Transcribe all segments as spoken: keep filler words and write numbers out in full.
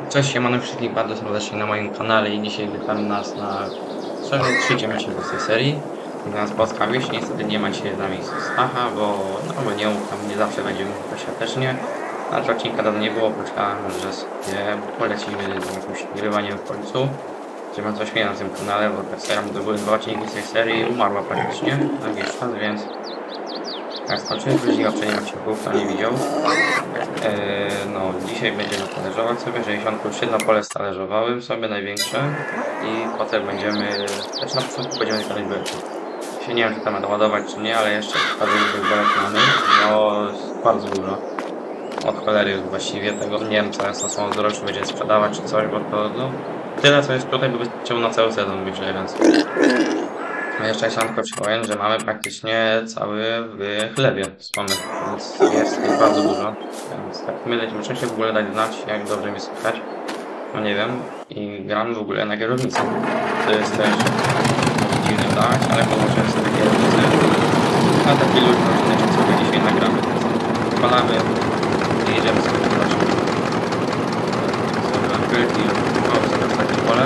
Cześć, siemano wszystkich bardzo serdecznie na moim kanale i dzisiaj witamy nas na trzecim odcinku z tej serii. Nas Polska Wieś, niestety nie ma dzisiaj z nami Stacha, bo no bo nie ufam, nie zawsze będzie mógł dostatecznie. Na tym odcinka dawno nie było, poczekałem, że sobie polecimy z jakimś nagrywaniem w końcu. Że mam coś na tym kanale, bo ta seria, to były dwa odcinki z tej serii, umarła praktycznie na jakiś czas, więc jak skończyłem drugiego przejęcia odcinków, kto nie widział. Eee, no, dzisiaj będziemy talerzować sobie, sześćdziesiąt jedno pole stależowałem sobie największe i potem będziemy, znaczy na początku będziemy stawiać belki. Się nie wiem, czy tam będę ładować, czy nie, ale jeszcze stawiamy tych belek mamy, no bardzo dużo. Od cholery właściwie tego, nie wiem co jest to są zdrowe, czy będziemy sprzedawać, czy coś, bo to no, tyle co jest tutaj by wystarczyło na cały sezon, myślę, więc a jeszcze chciałem tylko przypomnieć, że mamy praktycznie cały w chlebie mamy, więc jest ich bardzo dużo. Więc tak mylę, muszę się w ogóle dać znać, jak dobrze mi słychać. No nie wiem. I gramy w ogóle na kierownicy. To jest też dziwne dać, ale położyłem sobie kierownicę. A taki lud odcinek sobie dzisiaj nagramy. Odpalamy i jedziemy sobie do przodu. Zrobiłem wielki, o, sobie takie pole.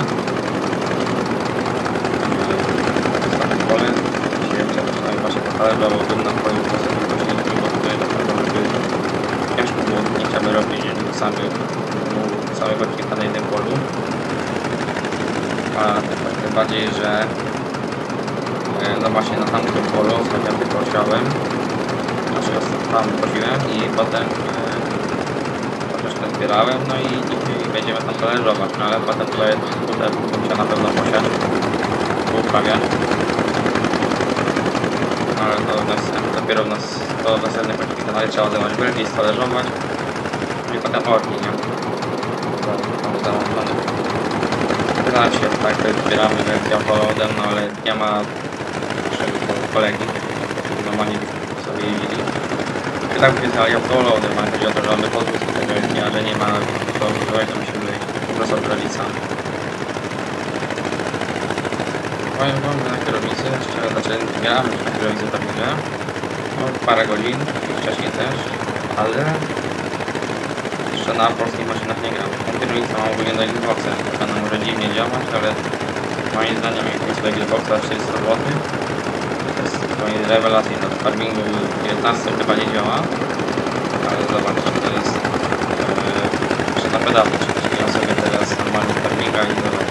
Pole. Dzisiaj przynajmniej właśnie potalerowałbym na polu posadnym roślinnym, bo tutaj naprawdę by ciężko było nie chciałby robić samy, całego odcinka na jednym polu. A tym bardziej, że no właśnie na tamtym polu ostatnio tylko osiałem, znaczy tam chodziłem i potem troszeczkę zbierałem, no i dzisiaj będziemy tam talerzować, no ale potem tutaj, tutaj muszę na pewno posiać, uprawiać. Ale to następne, dopiero w nas, to w następnych kanale trzeba zająć belki, stalerzować i potem orki, nie? Mamy załączone. Pytałem się, tak, zbieramy wersję offroadem, no ale nie ma naszego kolegi, który normalnie sobie jeździli. Pytałem się, ale offroadem, ale chodzi o to, że mamy podwóz tego dnia, że nie ma co używać, to musimy po prostu odprawić sam. Powiem wam, że na kierownicy, szczerze, znaczy grałem już na kierownicy prawdziwie, no, parę godzin, wcześniej też, ale jeszcze na polskich maszynach nie gram. Ta kierownica ma ogólnie do Xboxa, ona może dziwnie działać, ale moim zdaniem jak jest do Xboxa czterysta złotych, to jest zupełnie rewelacyjne. W farmingu dziewiętnaście chyba nie działa, ale zobacz, to jest jeszcze na pedału, czyli ja sobie teraz normalnie farminga i zobacz,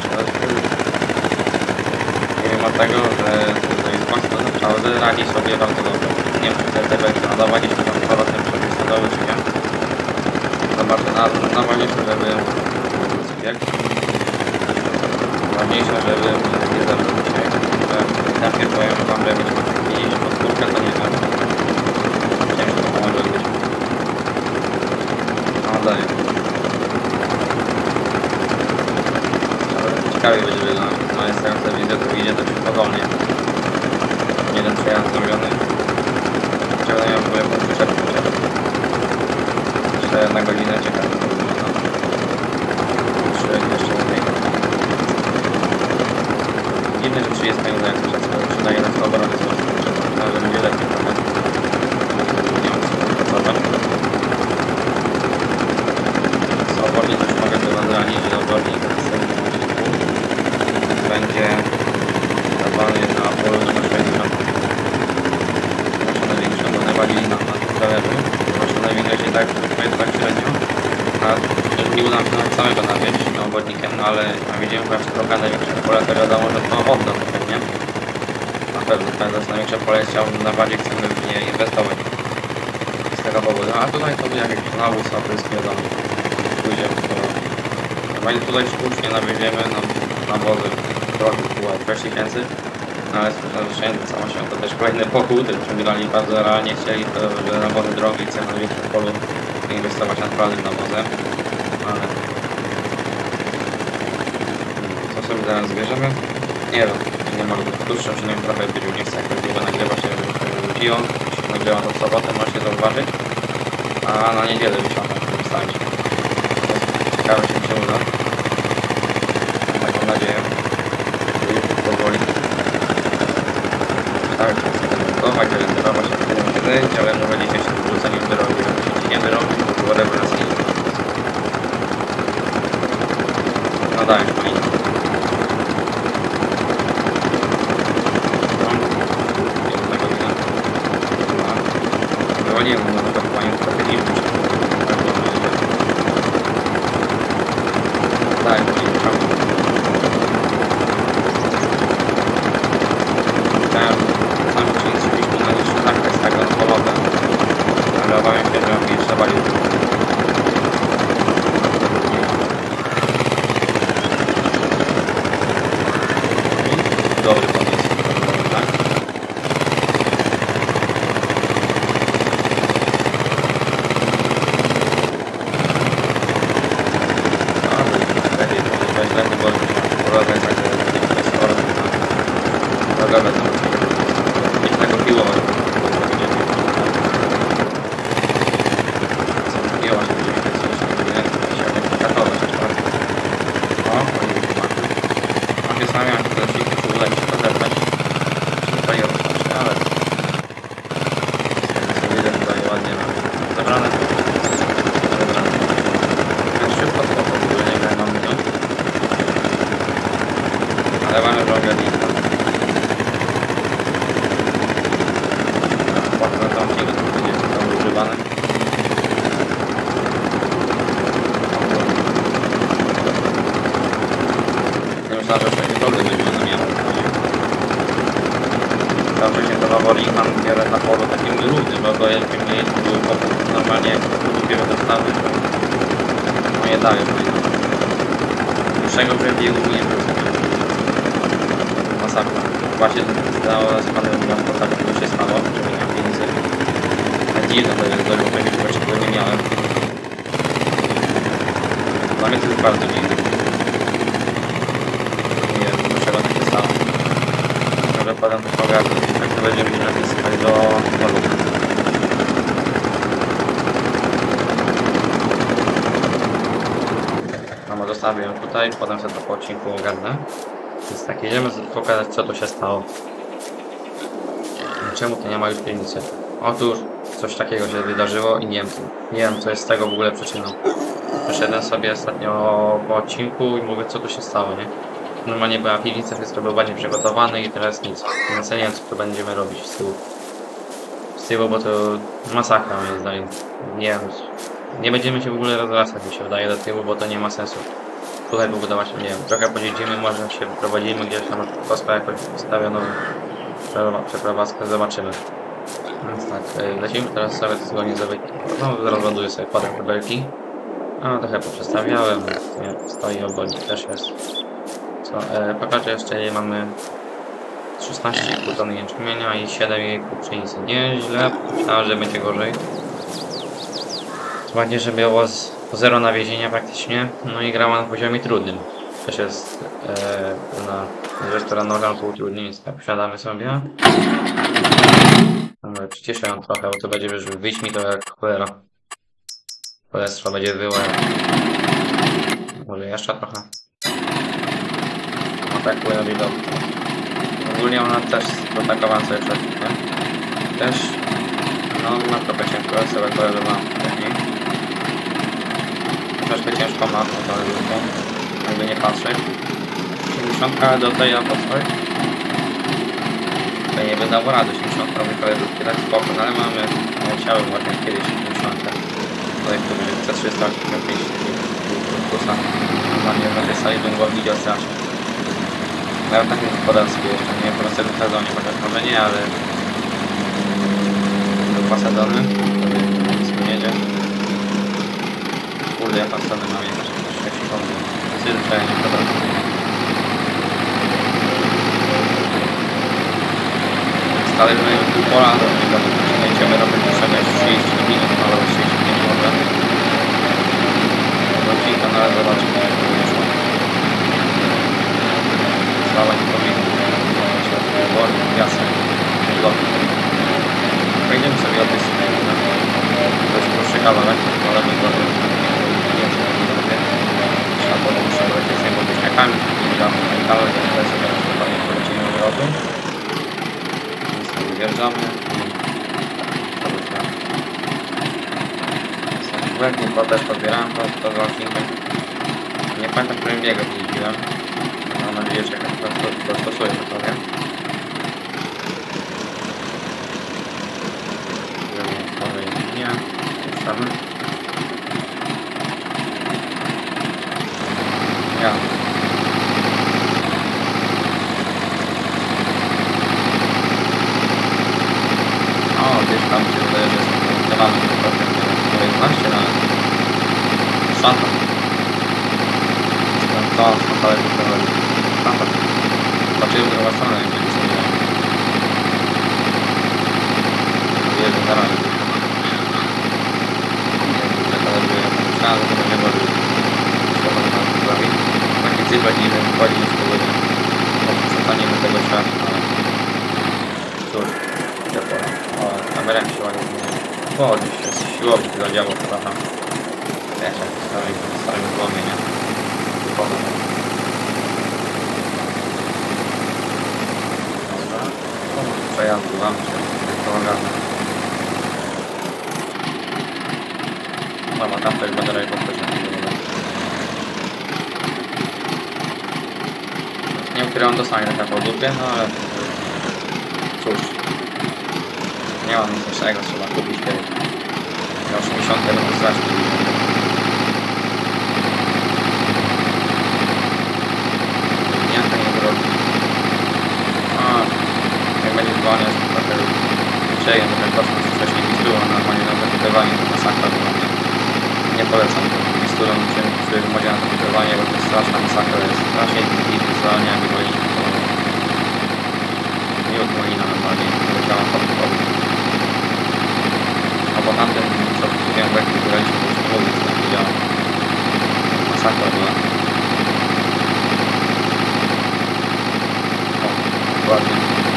mimo tego, że do Xboxa to naprawdę radzi sobie bardzo dobrze. Nie wiem, czy te T V ładować, jeśli tam powrotem przewystadowy, czy nie. Zobaczę, najważniejsze, żeby bieg. Ważniejsze, żeby nie zabrał dzisiaj. Najpierw powiem wam, że być może pięćdziesiąt pod górkę, to nie wiem. Ciężko to może być. No dalej. Ciekawie będzie wyglądać. No jest teraz widzę, to idzie dość powolnie. Jeden przejazd zrobiony. Czego nie mam w ogóle punktu przed jeszcze na godzinę ciekawe to wygląda. Jeszcze, jeszcze lepiej. Dziwne, że trzydzieści minut jak czas przydaje na sto obrony z ale będzie lepiej trochę. Nie mam co pracować. Z obornik już mogę chyba zranić, że obornik w następnym odcinku będzie dawany na polu numer sześćdziesiąt. Proszę największą, bo najbardziej na talerzu. Proszę największej się tak, to jest tak średnio. A nie uda nam się nawet samego nawieźć no, obodnikiem, no ale jak widzimy, że trochę największe pole, to wiadomo, że to oddam pewnie. Na pewno, to jest największe pole, chciałbym najbardziej chcemy w nie inwestować. Z tego powodu. A tutaj to jakieś nawóz apryski wiadomo. Pójdziemy to. Chyba tutaj sztucznie nawieziemy na nawozy trochę było sześć tysięcy. No ale zazwyczaj cała się to też kolejny pochód, czym grali bardzo realnie chcieli, to, że nawozy drogi chcą na większym polu inwestować naprawdę w nawozem. Ale co sobie zaraz zbierzemy? Nie wiem, nie może być dłuższą, przynajmniej trochę być, nie chcę jakoś długo nagrywać, żeby się wróciło. Jeśli nagrywa to w sobotę, możecie zauważyć. A na niedzielę wysiądę, żeby wstać. Ciekawe się się uda. Mam taką nadzieję. Powoli. Tak, budować, renderować, jak tyle się zejść, ale może dzisiaj się wrócę, nie wyrobię, jak się nie wyrobię, whatever nas nie. chodziło właśnie, żeby się coś się jakoś katować. O, chodziło ma. On się sam jak to się tu uda mi się to zebrać. Nie paliło wystarczy, ale sobie widzę tutaj ładnie mam zebrane. Zebrane. Więc szybko to w ogóle nie grałem na minut. Ale mamy drogę linkę. Potem tam odcinek będzie tam używany. Nie myślałem, że wszędzie problemy będziemy zamianą. Tam wcześniej to Lawori mam bierę na polu takim równym, bo to jak miejscu były po normalnie jak dopiero dostawy, to no nie daje. Dłuższego przebiegu nie było. Masakra. Właśnie dało z panem na tak to się stało, że miałem pieniędzy. Na dziwne to jest do czegoś właściwie nie miałem. Dla mnie to jest bardzo dziwne. Nie wiem dlaczego tak się stało. Może potem to pogadam, tak to będziemy się napisać do polu. No zostawię ją tutaj, potem sobie to po odcinku ogarnę. Więc tak, jedziemy pokazać co tu się stało. Czemu to nie ma już piwnicy? Otóż coś takiego się wydarzyło i nie wiem, nie wiem co jest z tego w ogóle przyczyną. Przeszedłem sobie ostatnio po odcinku i mówię co tu się stało, nie? Normalnie była piwnica, wszystko było bardziej przygotowane i teraz nic. Więc ja nie wiem co tu będziemy robić z tyłu. Z tyłu, bo to masakra moim zdaniem. Nie wiem, nie będziemy się w ogóle rozrastać mi się wydaje do tyłu, bo to nie ma sensu. Tutaj pobudować, nie wiem, trochę pojedziemy, może się wyprowadzimy gdzieś tam pospa jakoś wstawioną przeprowadzkę, zobaczymy. Więc tak, lecimy teraz sobie zgodnie, no rozładuję sobie kładę kabelki. A trochę poprzestawiałem, nie, stoi obok, też jest. Co, e, pokażę jeszcze, mamy szesnaście i pół tony jęczmienia i siedem i pół pszenicy. Nieźle, myślałem, że będzie gorzej. Ładnie, że było z zero nawiezienia praktycznie, no i grała na poziomie trudnym. Też jest e, na rzecz, która noga pół trudniej, więc tak wsiadamy sobie. No, przycieszę ją trochę, bo to będzie już wyjść mi to jak cholera. Cholerstwo będzie wyło. Może jeszcze trochę. No tak płynę widok. Ogólnie ona też dotakowała sobie przed, nie? Też, no ma trochę ciężko, ale sobie kolega ma wcześniej. Troszkę ciężko ma tą telewizją, jakby nie patrzeć. siedemdziesiąt do tej apostoj. To nie by dało rady, osiemdziesiąt telewizji tak spoko, no ale mamy, ja chciałem właśnie kiedyś osiemdziesiąt. Tutaj to będzie C trzysta osiemdziesiąt pięć plusa. Dla mnie w naszej sali bym go widział strasznie. Nawet takim gospodarstwie jeszcze, nie po następnym sezonie, chociaż może nie, ale do dwa sezony, to nic nie jedzie. Kurde, ja pasany mam jeszcze sześć sekund. Zwyczajnie, dobra. Stale mamy pół pola, do tego będziemy robić trzeba trzydzieści minut, ale trzydzieści pięć może. Odcinka, no ale zobaczymy jak to wyszło. Sprawa nie powinna. Woli, jasne. Lobby. Wejdziemy sobie od tej strony. To jest krótszy kawałek, ale nie gorzej. Trzeba było muszę lecieć z niego wyśniakami. I dam kawałek, ale sobie dokładnie polecimy od rodu. Więc to wyjeżdżamy. Węgnik też podbierałem, to, to z odcinkiem. Nie pamiętam, którym biegu jeździłem. Mam nadzieję, że jakoś dostosuję to sobie. Nie, puszczamy. Ja. O, gdzieś tam się wydaje, że jest dawany trochę jedenaście na szata. To, to ale to szata. Zobaczyłem drugą stronę, jak będzie sobie. Jest na razie. Myślałem, że to będzie bardziej trzeba nam zrobić. Takie cyfra nie wychodzi z tego, że przestaniemy tego czasu, ale cóż, ciepło. O, kamera mi się ładnie zmienia. O, gdzieś jest siłownik zadziałał trochę. Wiesz, jak stary, starego złomie, nie? Typowo. Dobra. O, przejazdu mam się, jak to ogarnę. Mama, tam też będę rajką wcześniej. Nie ukrywam, dostanie taka po dupie, no ale cóż, nie mam nic lepszego, trzeba kupić kiedyś. Ja osiemdziesiąt no to strasznie. Nie, to nie zrobi. A, jak będzie dzwonił, to trochę przejdę, trochę kosmos wcześniej Bisturo, normalnie na zakupywanie to masakra była. Nie polecam to Bisturą przy, przy modzie na zakupywanie, bo to jest straszna masakra, jest strasznie długi, wyzwania, wywoliliśmy to miód molina normalnie, leciała pod wodą. A po tamtym, co kupiłem w lekku, wyraliśmy, to już nie mówię, co tam się działo. Masakra była. O, dokładnie.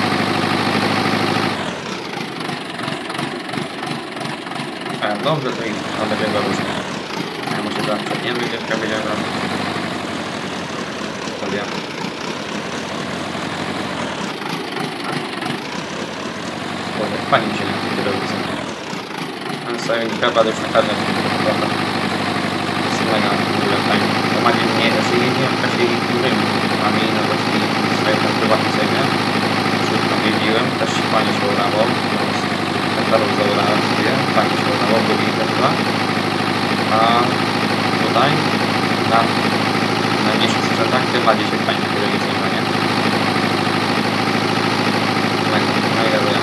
A jak dobrze, to i to będzie go różnie. Ja muszę zaraz przedniemy, gdzie tylko będziemy robić. To wiem. Kurde, pani mi się na tej kierownicy. Ale sobie nie chyba już na każdym trochę. To jest mega w ogóle fajnie. To ma nie, znaczy jeździłem w czasie dużymi mamy na właściwie swoje tam prywatne sobie. Szybko jeździłem, też fajnie się udało. Hektarów zabrałem sobie, fajnie się udało, byli chyba. A tutaj na najmniejszych sprzętach tym bardziej się fajnie kierownicy nie ma, nie? Mega, mega doja.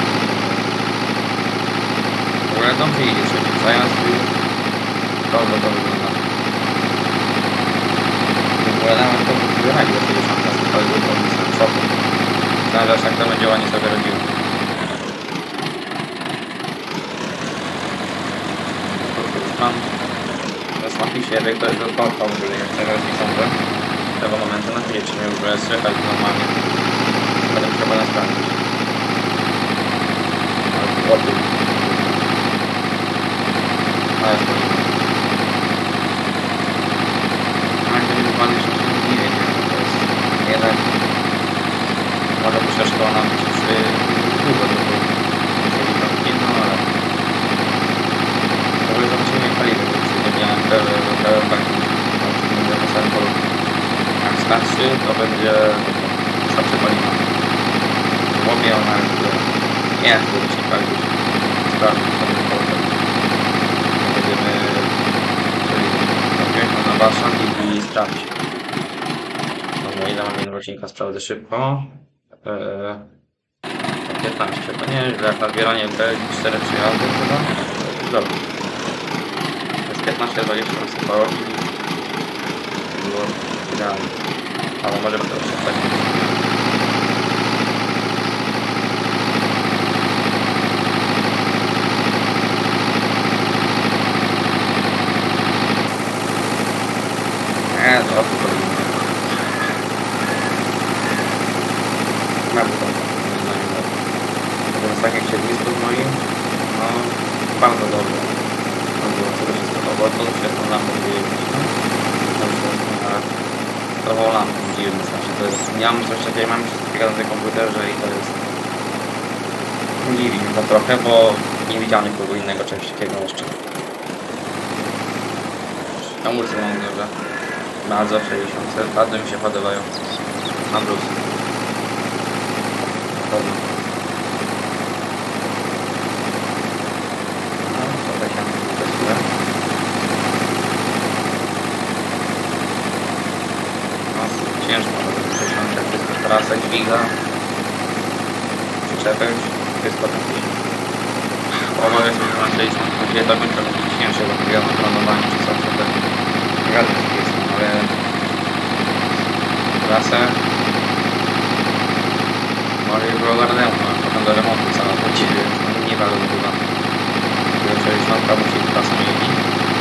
W ogóle dobrze idzie, trzeci zajazd już. Dobrze to wygląda. W ogóle nawet to wybierali do sześćdziesiąt, to był to jestem w szoku. Myślałem, że aż tak to będzie ładnie sobie robiło. Mam teraz napiszę, jak to jest do torta w ogóle, jak teraz nie sądzę. Tego momentu na chwilę, czy mnie w ogóle słychać normalnie. Będę musiał nas sprawdzić. Ale to odbył. Ale jest poliwa. A jak będzie wypadnie, że się nie dziwię, nie? To jest jednak... Może by się szkoła nam być przy długo do tej sześćdziesiątki, no ale... W ogóle zobaczymy jak paliwy, bo przy tym miałem pełen banki, na samym polu. Jak starszy, to będzie starsze paliwa. W łobie ona już nie jest, bo się palić. Sprawdzić sobie polu. Będziemy wziąć na warsztat i, i sprawdzić. Dobra, ile mam jeden rocznika, sprawdzę szybko. Eee, piętnaście, to nie jest jak na zbieranie B cztery przyjazdy chyba. Dobra. To jest piętnaście dwadzieścia sypało i było idealnie. Ale może będę jeszcze tak. Nie, to o to mam to, natomiast tak jak siedlisko z moim, no bardzo dobrze. To było co do wszystko, bo to się tą lampą dziwnie. Nową lampą dziwnie, znaczy to jest, ja mam coś takiego, mam coś takiego na tym komputerze i to jest, dziwi mnie to trochę, bo nie widziałem nikogo innego czegoś takiego jeszcze. Hamulce mam dobrze, bardzo sześćdziesiąt, bardzo mi się podobają, na plus. Pewno. No, to się przez chwilę. No, ciężko, żeby sześćdziesiąt, jak wszystko trasę dźwiga, przyczepę, wszystko tam gdzieś. Obawiam się, że na sześćdziesiąt, gdzie to będzie trochę cięższe, bo ja mam planowanie, czy co, to gadać jest, ale trasę może już było ogarnęło, a potem do remontu cała płaciły, więc no nie bardzo chyba. sześćdziesiąt musi czasem jeździć.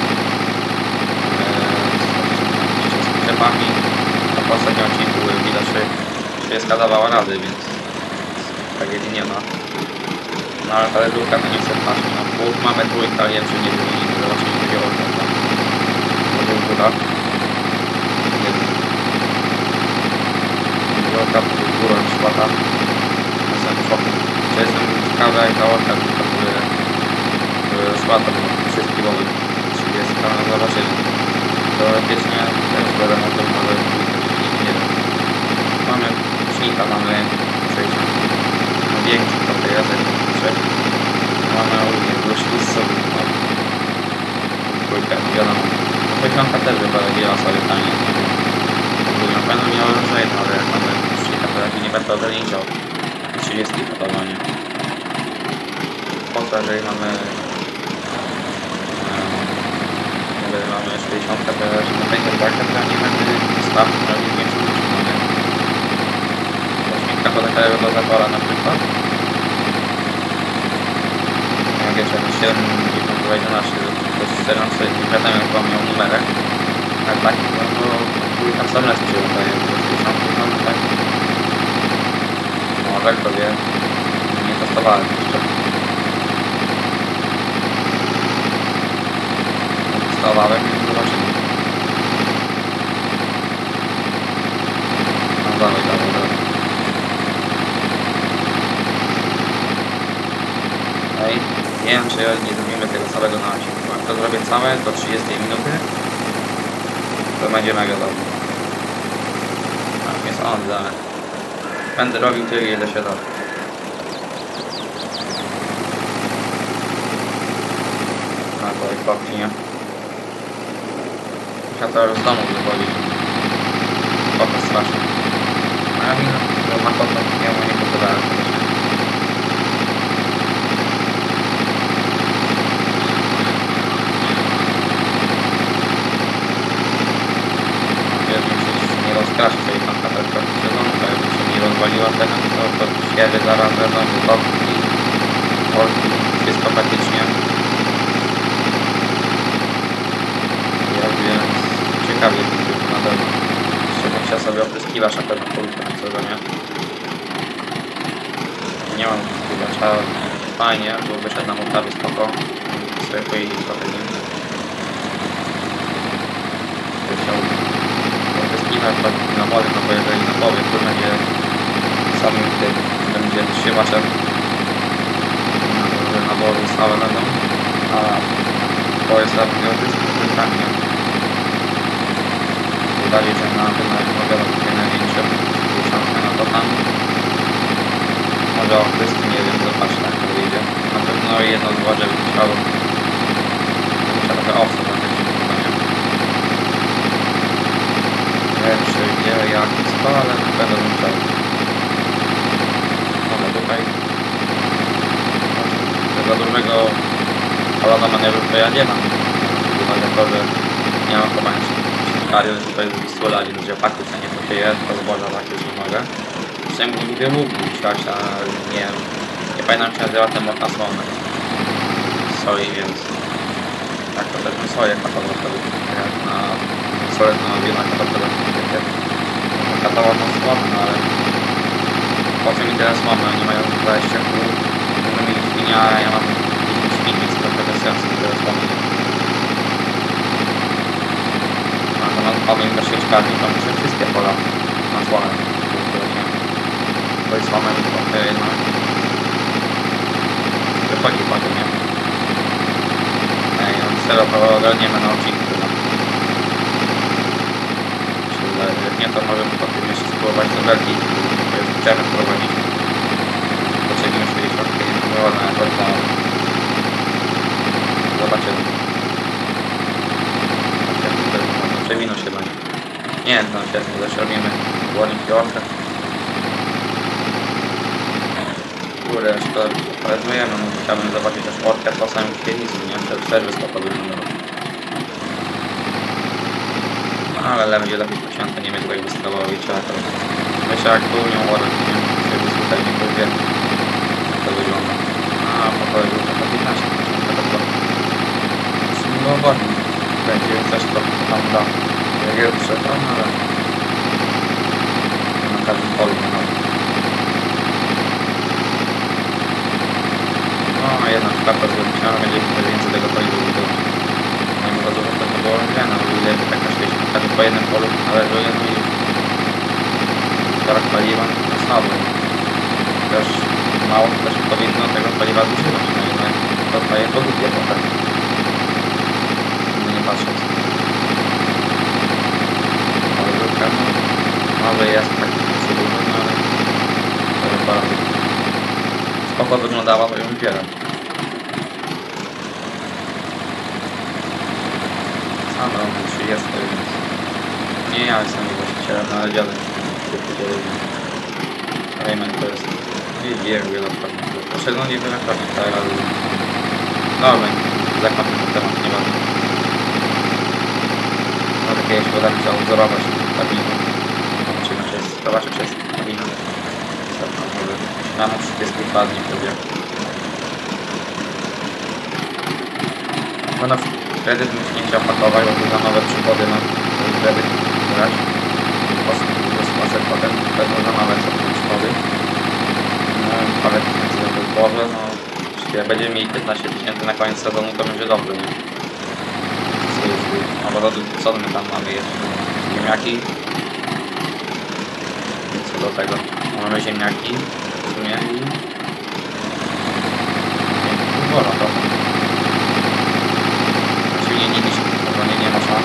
Eee, z przyczepami, a po ostatnim odcinku widać, że trzydzieści dawała rady, więc tak jeśli nie ma. No ale ta redukcja to nie chce patrzeć na pół. Mamy trójkę, ale jeszcze nie wymienimy, zobaczymy, gdzie odda. większy trochę jazek trzech. Mamy ogólnie wrócił z sobie. No. Dwójkę, no wiadomo. No sześćdziesiątka też by poradziła sobie taniej. Ogólnie na pewno miała lżej, no ale jak mamy trzydzieści, to raczej nie będę ograniczał. trzydzieści podobnie. Po to, jeżeli mamy jeżeli mamy sześćdziesiąt, to raczej na tej barkę, to nie będę staw robił większą uczynę. Śmienka do takiego dozatora na przykład. Jak jeszcze siedemdziesiąt dwa jedenaście, to jest serio, nie pamiętam jak on miał numerek. Ale taki, no to trójka w sam raz mi się wydaje, bo sześćdziesiąt mamy tak. Może kto wie, nie testowałem jeszcze. Testowałem i zobaczymy. No dalej, dalej, dalej. Ej, nie wiem czy nie zrobimy tego całego na odcinku. Jak to zrobię całe do trzydziestej minuty, to będzie mega dobrze. Tak, jest on, dalej. Będę robił tyle, ile się da. A to jest popci, nie? Muszę to już z domu wychodzić. Kopę strasznie. A ja wina, że ma kopę. Ja mu nie pokazałem tego się. Wiesz, mi się nie rozkraszy tej kantaterka w sezonu, bo jakby się mi rozwaliła ten, to, to świeży zaraz będą kopki, orki, wszystko praktycznie. Ja więc ciekawie będzie na pewno. Jeszcze bym chciał sobie opryskiwacz na pewno po tym sezonie. Nie mam opryskiwacza, fajnie, bo wyszedł nam uprawy spoko. Sobie pojeździć trochę nim. Chciał opryskiwacz na wodę, no bo jeżeli na powie, to będzie samym tym, będzie trzymaczem na, na wodę stałe będą, a to jest tam nie opryskami, nie? Bardziej, że na tym powiadam tutaj największym szansę na to tam. Może opryski, nie wiem, zobaczmy jak to wyjdzie. Na pewno jedno złoże bym chciał. Muszę trochę offset na tym chyba, nie? Nie wiem czy gdzie, jak i co, ale na pewno bym chciał. Może tutaj. Za dużego balona manewru to ja nie mam. Uwaga to, że nie mam chyba Karier tutaj z Wistulali, gdzie faktycznie nie to się jest, to zboża faktycznie nie mogę. Przynajmniej nigdy mógł siać, a nie wiem, nie pamiętam czy nazywa ten mocna słona. Soi, więc tak to też bym soję katował wtedy, jak na soję na wiele katował katował tą słonę, no ale po co mi teraz mamy, oni mają dwadzieścia kół, będą mieli świnia, a ja mam dziesięć świn, więc to trochę sensu teraz mamy. Mamy im do sieczkarni, to muszę wszystkie pola na słonę. To jest słonę trochę jednak wychodzi potem, nie? Ej, on serio to ogarniemy na odcinku chyba. Jak nie, to możemy potem jeszcze spróbować do Belgii, to już chcemy prowadzić. Potrzebujemy sześćdziesiąt, nie mamy ładne jakoś tam. Zobaczymy. Przewinął się będzie. Nie, no świetnie, też robimy ładnie piłkę. Kurde, szkoda, polecujemy, no chciałbym zobaczyć też orkę po samym świetnicy, nie? Przed serwis to wyglądał. No ale le będzie lepiej pociągnąć, nie będzie tak wystawowo, wiecie, to wiecie jak tu nią orek, nie? Serwis tutaj nie powie, jak to wygląda. A, po kolei był taka piętnaście, pociągnę to trochę. No ładnie. Będzie też to tam da. Jak jest trzeba, no ale na każdym polu nie ma. No a jedna karta zgodniczana będzie wtedy więcej tego paliwa wydobyć. No i bardzo dużo to było źle, no ile by taka świeża po jednym polu należy jedno i brak paliwa to słabo. Też mało też powinno tego paliwa zużywać, no jednak to daje produkcję potem. Nie patrząc. Może jest praktycznie co dużo, no ale to jest bardzo. spoko wyglądała, to ją bierę. Sam mam trzydzieści, więc nie ja jestem jej właścicielem, no ale dziadek Raymond to jest nie wielokrotnie. Znaczy no nie wielokrotnie, tak, ale no zakładny ten temat, nieważne. Może kiedyś uda mi się odzorować kabinę. Zobaczymy, czy jest, zobaczę, czy jest kabina. Może rano trzydzieści dwa dni wtedy. Będę kredyt bym się nie chciał pakować, bo tu za nowe przychody mam kredyt brać. Sposób potem będą za nowe są przychody. No i parę tysięcy do zboże, no jeśli będziemy mieli piętnaście tysięcy na koniec sezonu, to będzie dobrze, nie? No bo to co my tam mamy jeszcze? Ziemniaki. I co do tego? Mamy ziemniaki w sumie i... i wolno to. Właściwie nie liczy, to nie, nie ma szans.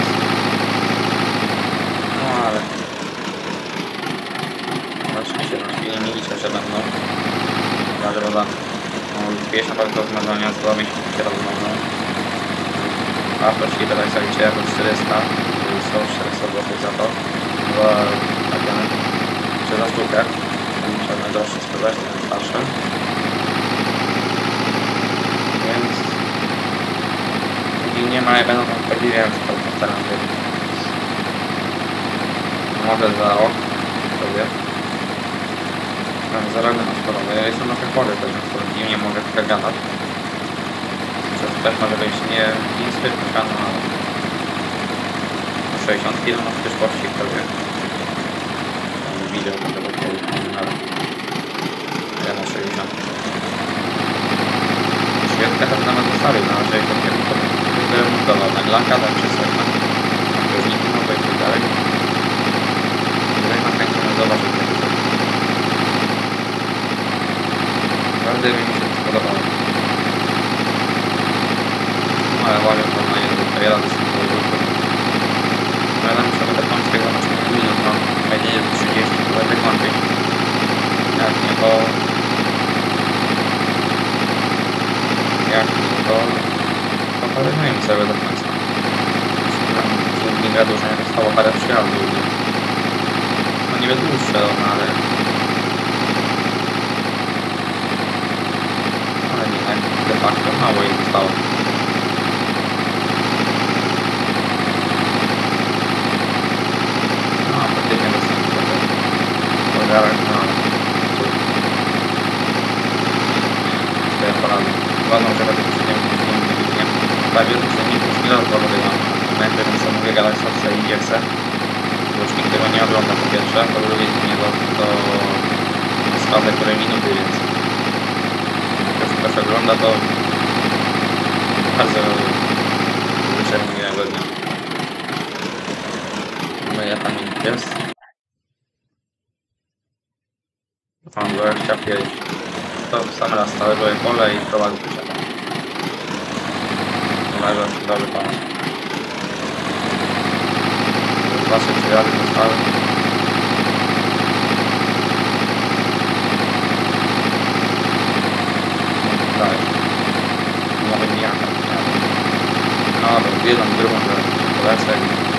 No ale... No oczywiście, no świnie nie liczę, że będą. Chyba, woda. No pięć naprawdę do zmarzania z dwa miesiące się rozmową. A właściwie teraz jak liczę jako czterysta, są czterysta złotych za to. Była takie, czy za sztukę. Muszę najdroższe sprzedać, to jest starsze. Więc... jeśli nie ma, ja będą tam wchodzili, więc to postaram się. Może za rok sobie. Za rok na szkodowe. Ja jestem na chory też, więc nie mogę trochę gadać. Przez też może być nie niezbyt no ale sześćdziesiąt kilometrów w przyszłości sobie. Widział to tego kiedyś, ale ja na sześćdziesiąt. Świetnie chyba nawet zostawił na sześćdziesiąt kilometrów. Będę montował na glankadach czy coś tam. Na krożniki nowe i tak dalej. Tutaj na chęć można zobaczyć takie coś. Naprawdę mi się to spodobało. No ale uważam, że ona jest tutaj rady z tym powrotem. Ale nam trzeba będę kończyć tego na czterdzieści minut, no. Będzie jest trzydzieści, to będę kończyć. Jak nie to... Jak nie to... to polegniemy sobie do końca. Dzięki gadu, że nie zostało parę przyjazdów, więc... no niby dłuższe, no ale... ale nie, tak de facto mało jej zostało. No, praktycznie dostępny trochę. Pogarek, no ale... cóż. Swoje porady. Uważam, że będę przy tym nie prawie uczestników chwilę porowy mam momenty, więc sobie mogę gadać co chce i gdzie chce. Bo już nikt tego nie ogląda po pierwsze, po drugie nie do, do składy, które minuty, więc jak ktoś ogląda, to bardzo życzę miłego dnia. No ja tam jest. Mam dwadzieścia pięć. To w sam raz stałego pole i prowadzi się. Uważam, że dobry pomysł. Wasze przyjady zostały. Dalej. Nawet nie jaka. No dobra, jedną, drugą, polecę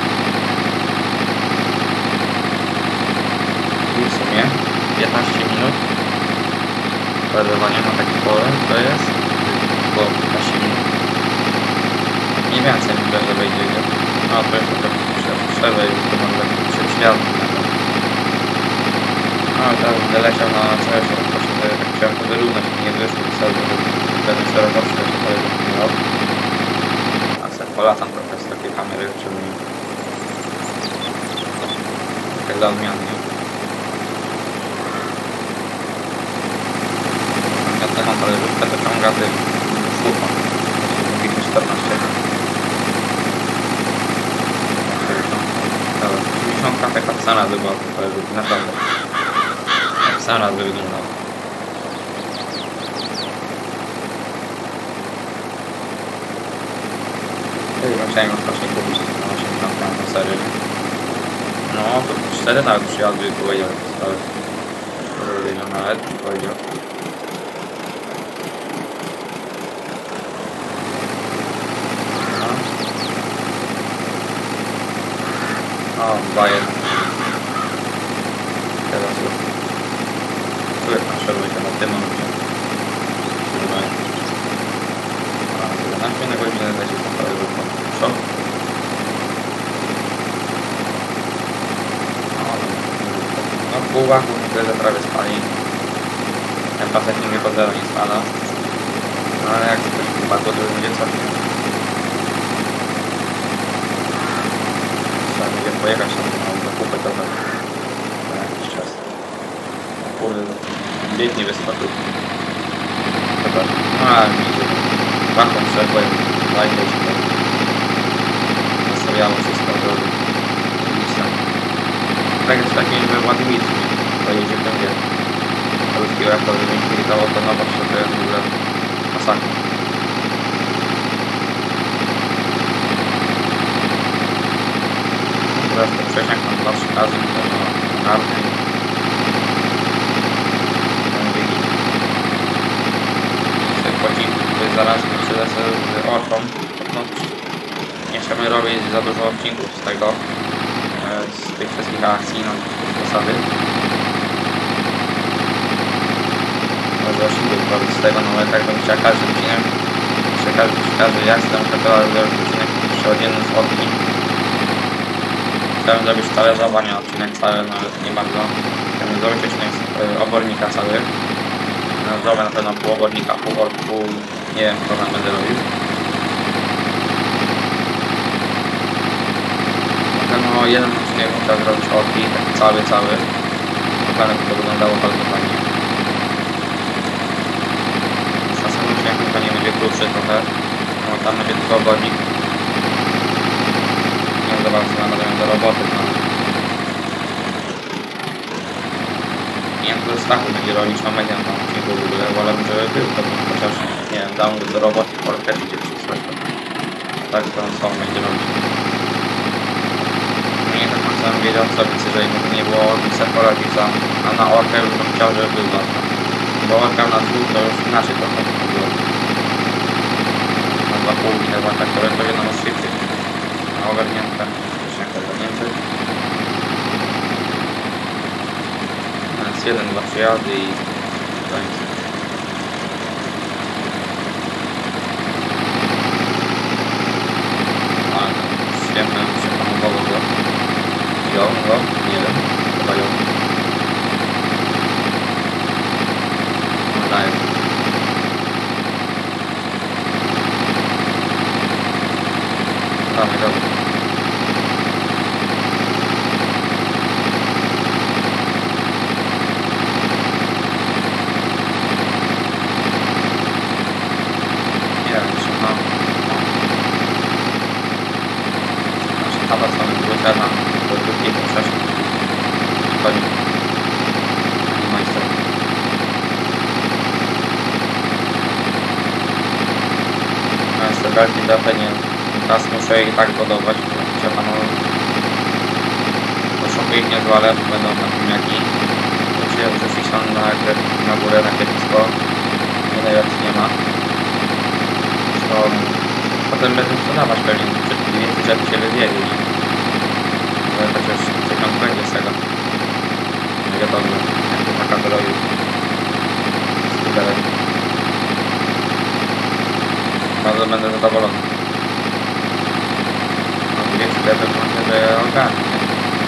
i w sumie piętnaście minut przerywania na takie pole to jest bo piętnaście minut. Nie więcej myślę, że wejdzie. No to jest trochę przerwę i to może się przyjazdy na to. No ale teraz będę leciał na całe środek, właśnie tak chciałem to wyrównać i nie wyszło wcale, żeby pewien szerokości się parę wypłynął. A sobie polatam trochę z takiej kamery, czyli tak dla odmiany. Ja taką talerzówkę to ciąga tym słupem. Mogliśmy czternaście. osiemdziesiąt taka w sam raz by była ta talerzówka, naprawdę. Tak w sam raz by wyglądał. Chciałem ją strasznie kupić na osiemdziesiąt na serię. No to cztery nawet przyjazdy powiedział, ale nawet powiedział. O, bajer. Teraz już. Człowiek maszeruje na tym momencie. jedenaście na godzinę da się naprawdę wykonać. No pół łaku myślę, że prawie spali. Ten pasek nigdy pod zero nie spada. No ale jak ktoś pół łaku, to już będzie coś, nie? Trzeba będzie pojechać tam na zakupy trochę. Na jakiś czas. O kurde, biegnie wyspadł. Chyba. No ale mi się taką przekłem, lajkę się tam nastawiało wszystko do miejsca. Tak jest taki we Władimircu, nie? To jedzie będzie polskiego jako, że nie dało to nowość, to jest w ogóle masakra. Teraz to przesiąk tam dwa trzy razy, to na narkę i ten biegi. I sobie po odcinku, który zaraz myślę z orką, no, nie chcemy robić za dużo odcinków z tego, z tych wszystkich akcji, no, zasady. Może odcinków robić z tego, no ale tak bym chciał każdy odcinek, jeszcze każdy, każdy jak chcę zrobić odcinek jeszcze oddzielny z orki. Chciałem zrobić talerzowa, nie odcinek cały, nawet nie bardzo. Chciałem zrobić odcinek z y, obornika cały. No, zrobię na pewno pół obornika, pół ork, pół, nie wiem, co tam będę robił. Na pewno jeden odcinek musiał zrobić orki, taki cały, cały. Naprawdę to wyglądało bardzo fajnie. Z następnym odcinkiem chyba nie będzie krótszy trochę. No, tam będzie tylko obornik. Nie za bardzo namawiam do roboty, no. Nie wiem, kto z tachu będzie robić, no median tam odcinku w ogóle, wolę, żeby był, to chociaż, nie wiem, dam go do roboty, pole też idzie przysłać, to tak to on sam będzie robić. No nie tak sam wiedział co, więc jeżeli to nie było, bym sobie poradził sam, a na orkę już bym chciał, żeby był ważny. Bo orka na dwóch to już inaczej trochę było. Na dwa pół i na dwa traktory to jedno z szybciej. Na ogarnięte, też jak ogarnięte. Więc jeden, dwa przyjazdy i koniec. Ale tam świetne przehamowało go. Ją, go, nie wiem, chyba ją. No daję. Dawaj, dawaj. Nie wiem, czy no. Nasza tata co mi było teraz do drugiego przeszło. Chodzi. Pani majster. Majster belki to pewnie teraz muszę je i tak budować, bo trzeba no poszukuję ich niezłe, ale będą na ziemniaki. Znaczy wrzucić tam na, na górę na kiepsko. Nie najlepszy nie ma. To potem będę sprzedawać pewnie, więcej żeby się wywiedzieć, nie? Ale chociaż coś tam będzie z tego. No wiadomo, jak to taka drogi. Skuterek. Bardzo będę zadowolony. No więcej to ja pewnie myślę, że ja ogarnę, nie?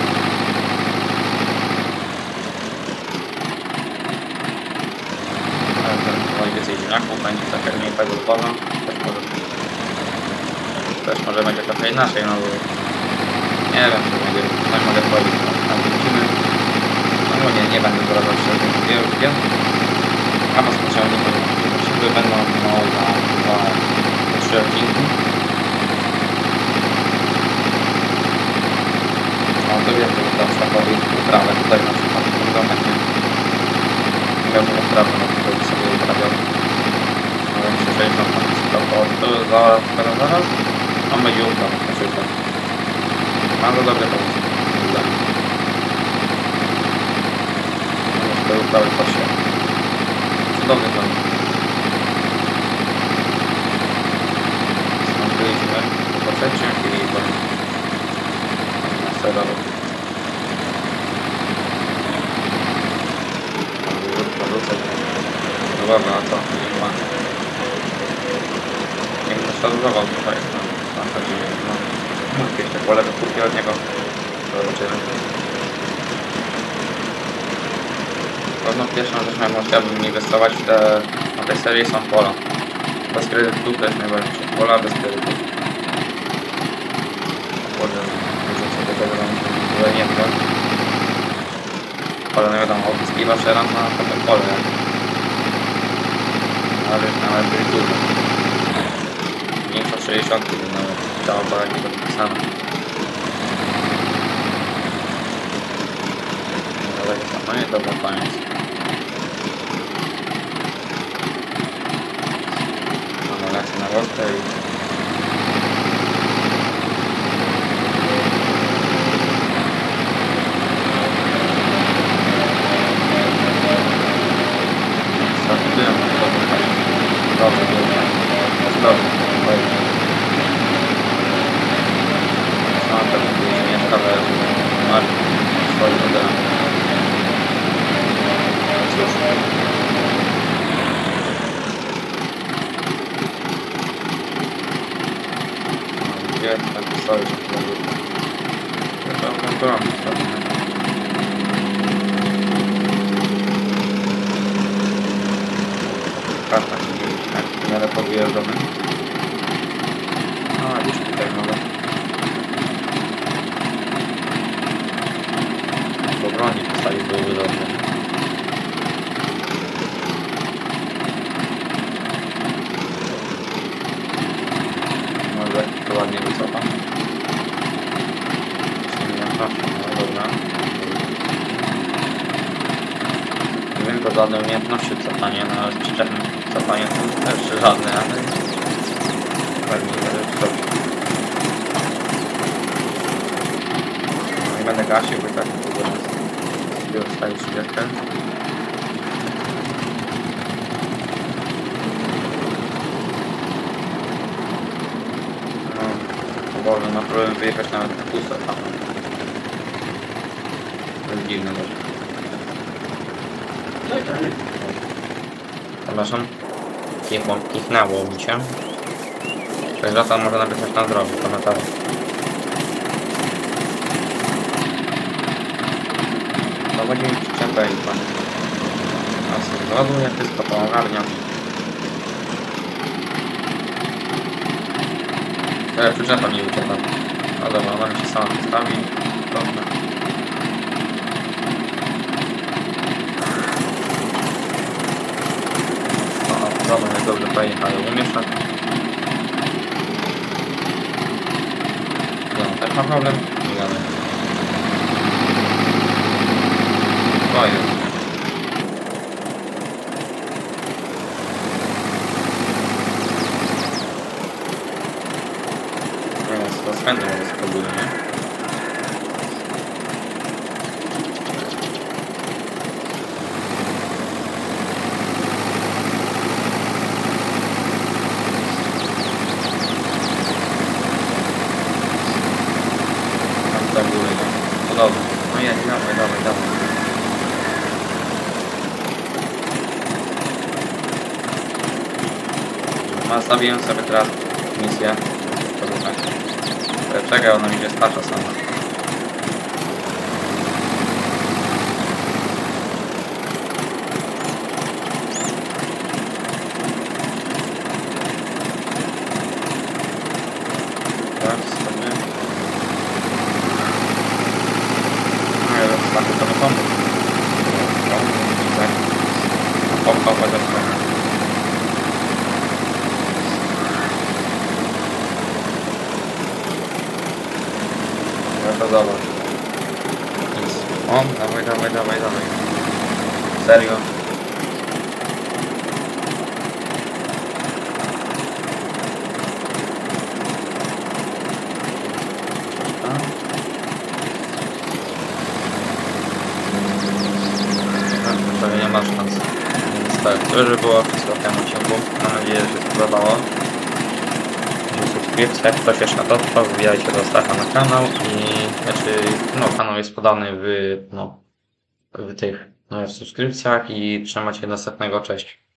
Ale ten chyba więcej ziemniaków, będzie trochę mniej tego zboża. Też może, też może będzie trochę inaczej, no bo nie wiem co będzie, coś mogę powiedzieć, no tam wrócimy. No nie, nie będę zdradzał szczególnie wiem. A was pociągnie to właściwie będą no za dwa, trzy odcinki. No to wiem, że będę stakowi uprawę tutaj na przykład w domek, nie? Miałbym uprawę, no to by sobie uprawiał. No więc jeżeli tam tam przykład, to zaraz, zaraz, zaraz, on będzie uprawiać na przykład. Bardzo dobry pomysł, dla mnie. Może sobie uprawiać pod się. Cudowny pomysł. Skończyliśmy po trzecim i koniec. Na sterowo. pole kupię od niego. Zobaczymy. Pewno pierwszą rzecz, na jaką chciałbym inwestować w te, na tej serii są pola. Bez kredytów to jest najważniejsze. Pola bez kredytów. Kurde, wyrzucę do tego, że nie wiem. Pole, no wiadomo, opyskiwa szeram na potem pole. Ale już nawet byli duże. Większa sześćdziesiąt, nawet cała pola nie podpisana. No nie, dobra, koniec. Mamy lecę na rostę i... Startuję, dobrze, fajnie. Dobrze, dobrze. Dobrze, fajnie. Sam pewnie później nie sprawę, ale swoim modelem. Cóż. Gdzie tak stoi, że to będzie? Chyba mam bramę wstawione. Karta, tak, w miarę podjeżdżamy. A, gdzieś tutaj mogę. Po broni postawić byłoby dobrze. Może to ładnie wycofam. No dobra. Nie wiem, to żadne umiejętności cofania, no ale z przyczepnym cofaniem to też żadne, ale pewnie nie będę zrobić. No i będę gasił, bo tak nie było sobie odstawić trzydziestkę. No, Boże, no próbuję wyjechać nawet na pusto tam. To jest dziwne też. Przepraszam. Kichnęło mi się. Ktoś wracał, może napisać na zdrowie, komentarz. To będzie mi przyczepę i koniec. A z zawodu jak wszystko to ogarnia. Ale przyczepa mi ucieka. No dobra, ona mi się sama postawi. Dobrze. Dobra, jak dobrze pojechali, umiesz tak? No, też ma problem? Nie gadaj. O, jest. Nie wiem, z rozpędem może spróbuję, nie? Dobrze. No jedź, dawaj, dawaj, dawaj. Nastawiłem sobie teraz misję. Czekaj, ona mi się stacza sama. Tak, sobie. Tak, to nie pomóc. Tak. Popchał chociaż trochę. No to zobacz. Nic. O, dawaj, dawaj, dawaj, dawaj. Serio? Pewnie nie masz szans. Więc tak, to już było wszystko w tym odcinku. Mam nadzieję, że się podobało. Subskrypcja, jak ktoś jeszcze na to, to wbijajcie do Stacha na kanał i znaczy, no kanał jest podany w, no, w tych no, w subskrypcjach i trzymajcie następnego, cześć.